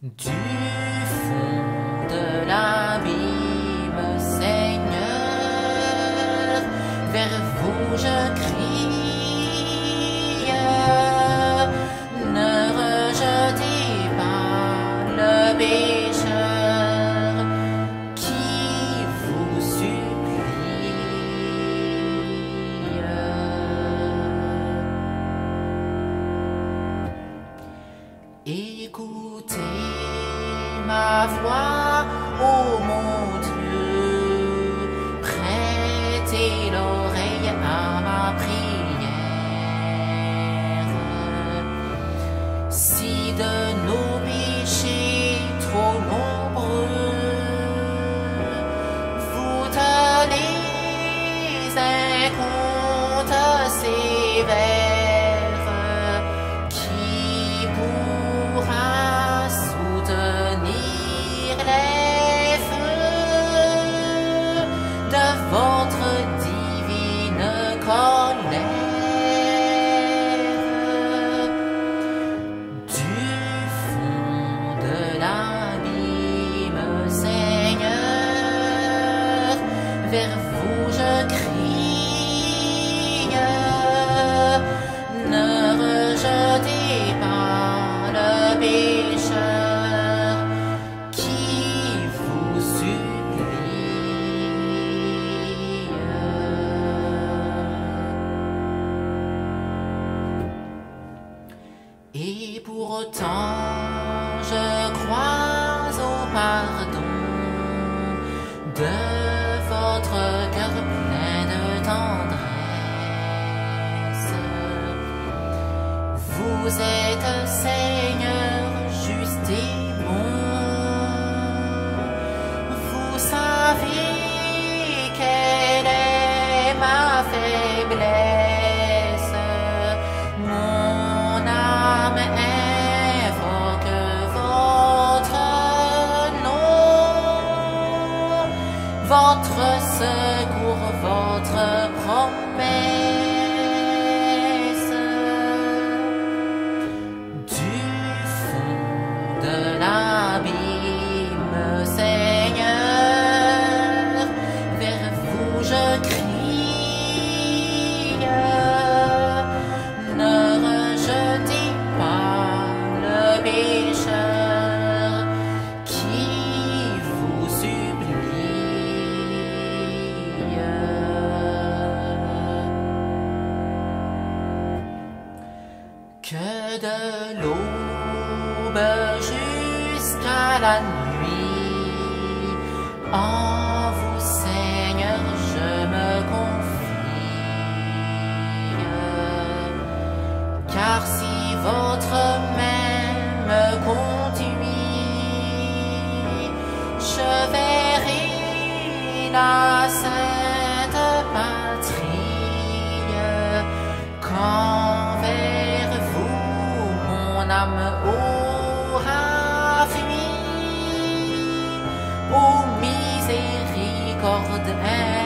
Du fond de l'abîme, Seigneur, vers vous je crie. Ne rejetez pas le pécheur qui vous supplie. Écoutez ma voix, ô mon Dieu, prêtez l'oreille à ma prière. Si de nos péchés trop nombreux, vous tenez un compte sévère, qui pourra soutenir les feux de votre divine colère. Du fond de l'abîme, Seigneur, vers vous je crie. Ne rejetez pas le pécheur qui vous supplie. Et pourtant je crois au pardon de votre cœur plein de tendresse. Vous êtes Seigneur juste et bon. Vous savez quelle est ma faiblesse. Mon âme invoque votre nom, votre secours, votre promesse. Du fond de l'abîme, Seigneur, vers vous je crie. Ne rejetez pas le pécheur qui vous supplie. Que de l'aube jusqu'à la nuit, en vous, Seigneur, je me confie. Car si votre main me conduit, je verrai la sainte patrie, quand vers vous mon âme aura fui. Ô miséricorde